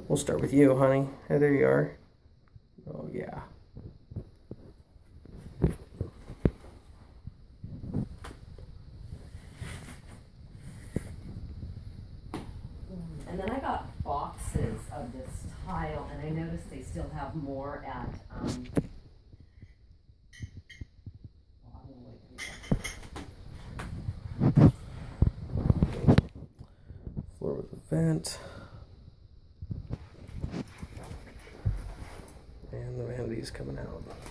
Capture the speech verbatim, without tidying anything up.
We'll start with you, honey. Oh, there you are. Oh, yeah. And then I got boxes of this tile, and I noticed they still have more at, um, well, I'm gonna wait. Floor with a vent. And the vanity's coming out.